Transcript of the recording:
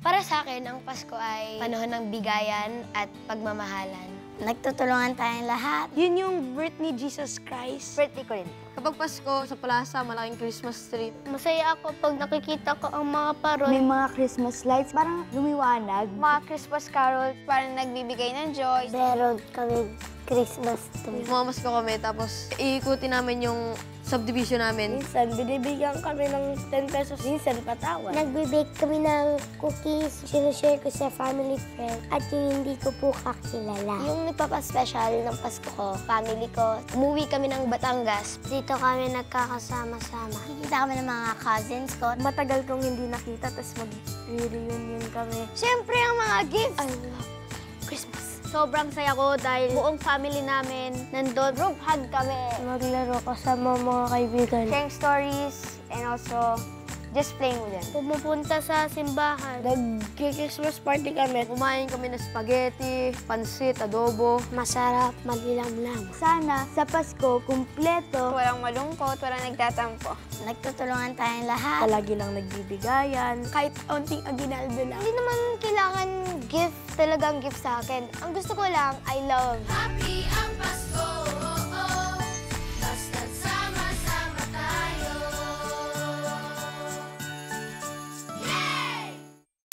Para sa akin, ang Pasko ay panahon ng bigayan at pagmamahalan. Nagtutulungan tayong lahat. Yun yung birth ni Jesus Christ. Birthday ko rin. Kapag Pasko, sa Palasa, malaking Christmas tree. Masaya ako pag nakikita ko ang mga parol. May mga Christmas lights, parang lumiwanag. Mga Christmas carols, parang nagbibigay ng joy. Meron kami Christmas tree. Mamamas ko kami, tapos iikutin namin yung subdivision namin. Minsan, binibigyan kami ng 10 pesos. Minsan, patawad. Nagbe-bake kami ng cookies, sinashare ko sa family friend, at yung hindi ko po kakilala. Yung nagpapaspecial ng Pasko ko, family ko, umuwi kami ng Batangas. Dito kami nagkakasama-sama. Kikita kami ng mga cousins ko. Matagal kong hindi nakita, tapos mag-reunion kami. Siyempre, ang mga gifts. I love Christmas. Sobrang saya ko dahil buong family namin nandun. Group hug kami. Maglaro kasama mga kaibigan. Sharing stories and also just playing with them. Pumupunta sa simbahan. Nag-Christmas party kami. Kumain kami ng spaghetti, pansit, adobo. Masarap, maglilamlam. Sana sa Pasko, kumpleto. Walang malungkot, walang nagtatampo. Nagtutulungan tayong lahat. Palagi lang nagbibigayan. Kahit onting aginaldo lang. Hindi naman kailangan talagang gift sa akin. Ang gusto ko lang, I love. Happy ang Pasko.